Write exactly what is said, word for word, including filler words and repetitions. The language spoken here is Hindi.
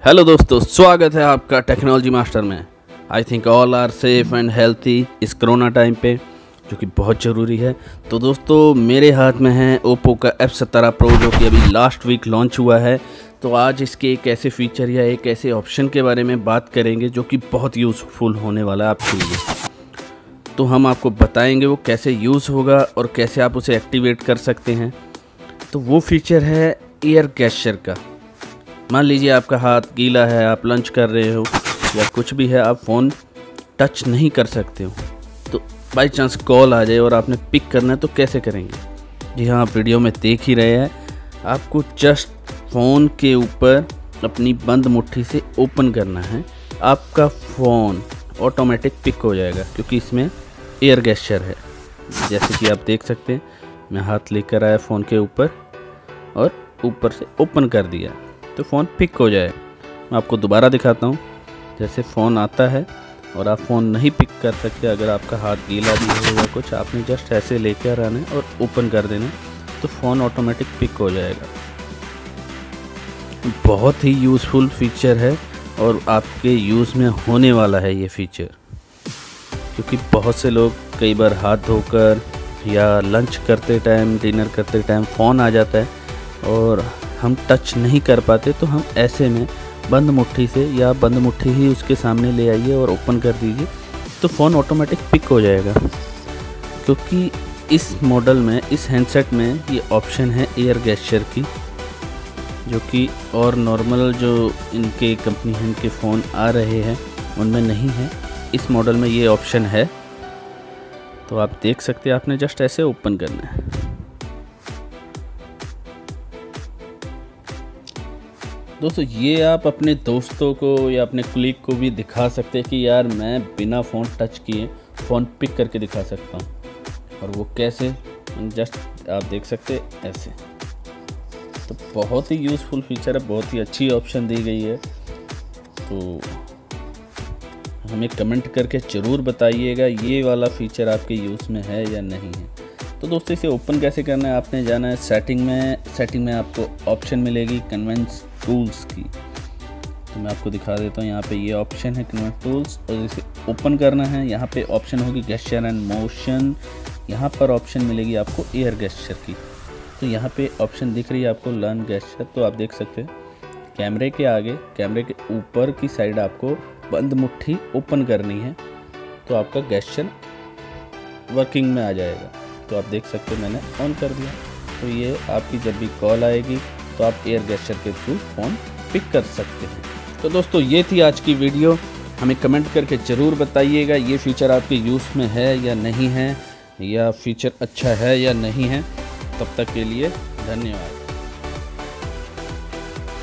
हेलो दोस्तों, स्वागत है आपका टेक्नोलॉजी मास्टर में। I think all are safe and healthy इस कोरोना टाइम पे, जो कि बहुत ज़रूरी है। तो दोस्तों मेरे हाथ में है ओप्पो का एफ सत्रह प्रो, जो कि अभी लास्ट वीक लॉन्च हुआ है। तो आज इसके एक ऐसे फीचर या एक ऐसे ऑप्शन के बारे में बात करेंगे जो कि बहुत यूज़फुल होने वाला है आपके लिए। तो हम आपको बताएंगे वो कैसे यूज़ होगा और कैसे आप उसे एक्टिवेट कर सकते हैं। तो वो फीचर है एयर गेस्चर का। मान लीजिए आपका हाथ गीला है, आप लंच कर रहे हो या कुछ भी है, आप फ़ोन टच नहीं कर सकते हो, तो बाई चांस कॉल आ जाए और आपने पिक करना है तो कैसे करेंगे। जी हाँ, आप वीडियो में देख ही रहे हैं। आपको जस्ट फ़ोन के ऊपर अपनी बंद मुट्ठी से ओपन करना है, आपका फ़ोन ऑटोमेटिक पिक हो जाएगा, क्योंकि इसमें एयर गेस्चर है। जैसे कि आप देख सकते हैं, मैं हाथ लेकर आया फ़ोन के ऊपर और ऊपर से ओपन कर दिया तो फ़ोन पिक हो जाए। मैं आपको दोबारा दिखाता हूँ। जैसे फ़ोन आता है और आप फ़ोन नहीं पिक कर सकते, अगर आपका हाथ गीला भी हो या कुछ, आपने जस्ट ऐसे लेकर आना है और ओपन कर देना तो फ़ोन ऑटोमेटिक पिक हो जाएगा। बहुत ही यूज़फुल फीचर है और आपके यूज़ में होने वाला है ये फीचर, क्योंकि बहुत से लोग कई बार हाथ धोकर या लंच करते टाइम, डिनर करते टाइम फ़ोन आ जाता है और हम टच नहीं कर पाते। तो हम ऐसे में बंद मुट्ठी से या बंद मुट्ठी ही उसके सामने ले आइए और ओपन कर दीजिए तो फ़ोन ऑटोमेटिक पिक हो जाएगा। क्योंकि इस मॉडल में, इस हैंडसेट में ये ऑप्शन है एयर गेस्चर की, जो कि और नॉर्मल जो इनके कंपनी हैंड के फ़ोन आ रहे हैं उनमें नहीं है। इस मॉडल में ये ऑप्शन है। तो आप देख सकते हैं, आपने जस्ट ऐसे ओपन करना है। दोस्तों ये आप अपने दोस्तों को या अपने कुलीग को भी दिखा सकते हैं कि यार मैं बिना फ़ोन टच किए फ़ोन पिक करके दिखा सकता हूँ। और वो कैसे, जस्ट आप देख सकते हैं ऐसे। तो बहुत ही यूज़फुल फीचर है, बहुत ही अच्छी ऑप्शन दी गई है। तो हमें कमेंट करके ज़रूर बताइएगा ये वाला फीचर आपके यूज़ में है या नहीं है। तो दोस्तों इसे ओपन कैसे करना है, आपने जाना है सेटिंग में। सेटिंग में आपको ऑप्शन मिलेगी कन्वेंस टूल्स की। तो मैं आपको दिखा देता हूँ, यहाँ पे ये ऑप्शन है कन्वेंस टूल्स, और इसे ओपन करना है। यहाँ पे ऑप्शन होगी गेस्चर एंड मोशन। यहाँ पर ऑप्शन मिलेगी आपको एयर गेस्चर की। तो यहाँ पे ऑप्शन दिख रही है आपको लर्न गेस्चर। तो आप देख सकते हैं कैमरे के आगे, कैमरे के ऊपर की साइड आपको बंद मुट्ठी ओपन करनी है तो आपका गेस्चर वर्किंग में आ जाएगा। तो आप देख सकते हैं मैंने ऑन कर दिया। तो ये आपकी जब भी कॉल आएगी तो आप एयर गेस्चर के थ्रू फ़ोन पिक कर सकते हैं। तो दोस्तों ये थी आज की वीडियो। हमें कमेंट करके ज़रूर बताइएगा ये फीचर आपके यूज़ में है या नहीं है, या फीचर अच्छा है या नहीं है। तब तक के लिए धन्यवाद।